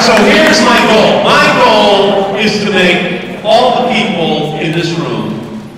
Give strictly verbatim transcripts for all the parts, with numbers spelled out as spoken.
so here's my goal. My goal is to make all the people in this room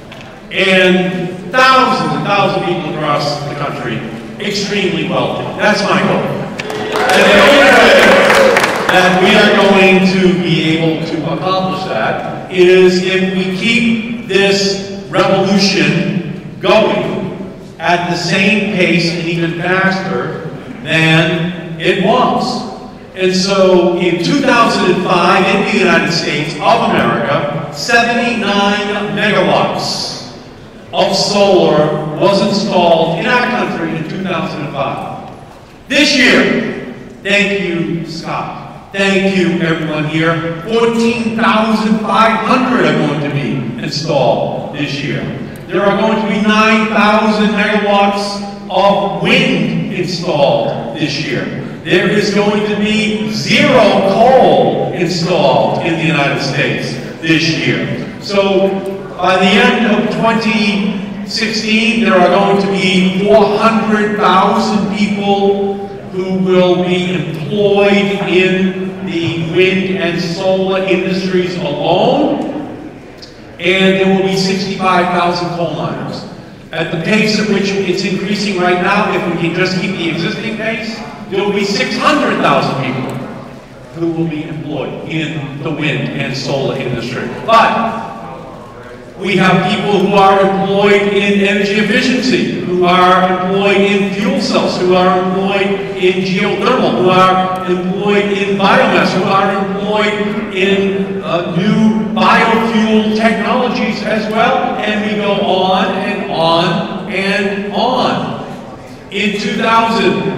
and thousands and thousands of people across the country extremely wealthy. That's my goal. And the only way that we are going to be able to accomplish that is if we keep this revolution going at the same pace and even faster than it was. And so in two thousand five, in the United States of America, seventy-nine megawatts of solar was installed in our country in two thousand five. This year, thank you, Scott, thank you, everyone here, fourteen thousand five hundred are going to be installed this year. There are going to be nine thousand megawatts of wind installed this year. There is going to be zero coal installed in the United States this year. So by the end of twenty sixteen, there are going to be four hundred thousand people who will be employed in the wind and solar industries alone, and there will be sixty-five thousand coal miners. At the pace at which it's increasing right now, if we can just keep the existing pace, there will be six hundred thousand people who will be employed in the wind and solar industry. But we have people who are employed in energy efficiency, who are employed in fuel cells, who are employed in geothermal, who are employed in biomass, who are employed in uh, new biofuel technologies as well, and we go on and on and on. In two thousand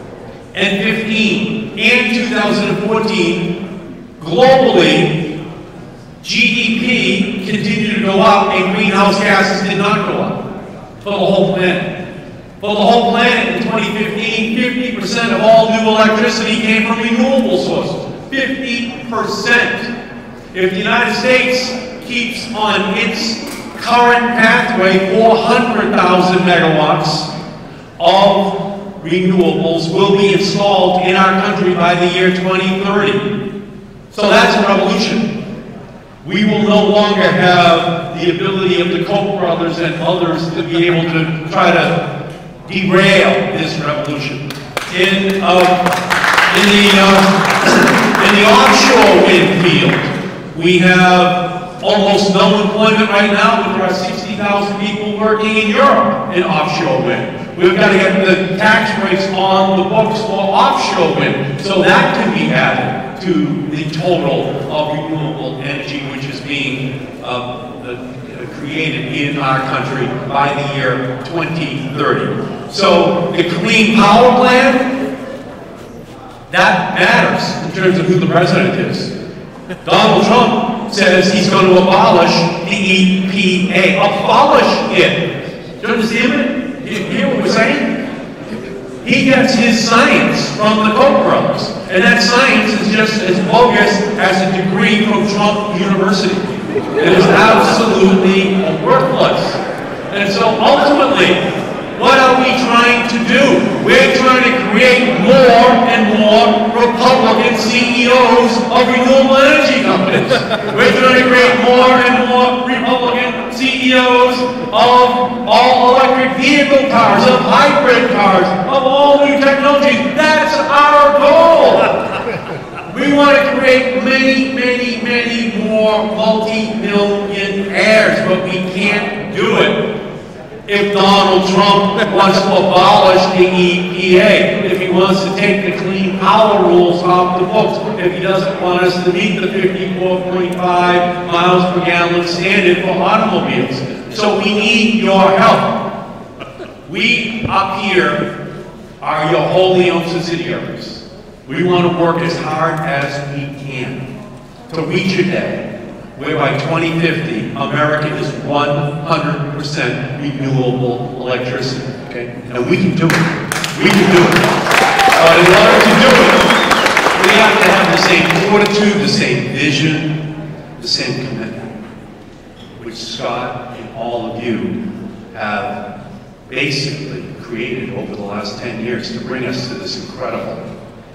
fifteen and two thousand fourteen, globally, G D P continued to go up and greenhouse gases did not go up for the whole planet. For the whole planet in twenty fifteen, fifty percent of all new electricity came from renewable sources. fifty percent. If the United States keeps on its current pathway, four hundred thousand megawatts of renewables will be installed in our country by the year twenty thirty. So that's a revolution. We will no longer have the ability of the Koch brothers and others to be able to try to derail this revolution. In, uh, in, the, uh, in the offshore wind field, we have almost no employment right now, but there are sixty thousand people working in Europe in offshore wind. We've got to get the tax rates on the books for offshore wind, so that can be added to the total of renewable energy which is being uh, uh, created in our country by the year twenty thirty. So the Clean Power Plan, that matters in terms of who the president is. Donald Trump says he's going to abolish the E P A. Abolish it. Do you understand it? You hear what we're saying? He gets his science from the Koch brothers, and that science is just as bogus as a degree from Trump University. It is absolutely worthless. And so ultimately, what are we trying to do? We're trying to create more and more Republican C E Os of renewable energy companies. We're trying to create more and more Republican C E Os of all electric vehicle cars, of hybrid cars, of all new technologies. That's our goal. We want to create many, many, many more multi-millionaires, but we can't do it if Donald Trump wants to abolish the E P A, if he wants to take the clean power rules off the books, if he doesn't want us to meet the fifty-four point five miles per gallon standard for automobiles. So we need your help. We up here are your wholly owned subsidiaries. We want to work as hard as we can to reach a day where by twenty fifty, America is one hundred percent renewable electricity, okay? And we can do it. We can do it. But in order to do it, we have to have the same fortitude, the same vision, the same commitment, which Scott and all of you have basically created over the last ten years to bring us to this incredible, incredible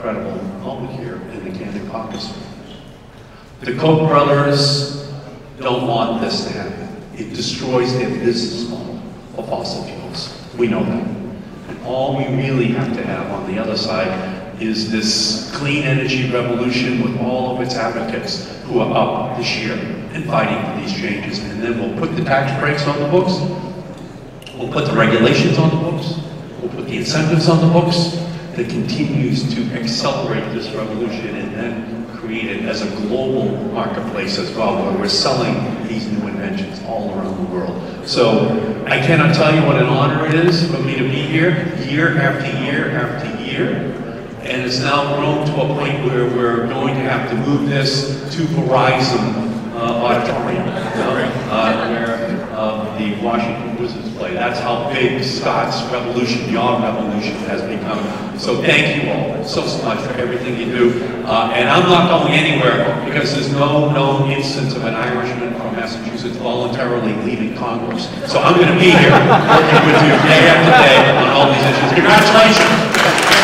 incredible moment here in the Candid Caucus. The Koch brothers don't want this to happen. It destroys their business model of fossil fuels. We know that. And all we really have to have on the other side is this clean energy revolution with all of its advocates who are up this year and fighting for these changes. And then we'll put the tax breaks on the books. We'll put the regulations on the books. We'll put the incentives on the books that continues to accelerate this revolution and then create it as a global marketplace as well, where we're selling these new inventions all around the world. So I cannot tell you what an honor it is for me to be here, year after year after year. And it's now grown to a point where we're going to have to move this to Verizon uh, Auditorium, you know, uh, where uh, the Washington Wizards play. That's how big Scott's revolution, your revolution, has become. So thank you all so, so much for everything you do. Uh, and I'm not going anywhere because there's no known instance of an Irishman from Massachusetts voluntarily leaving Congress. So I'm going to be here working with you day after day on all these issues. Congratulations.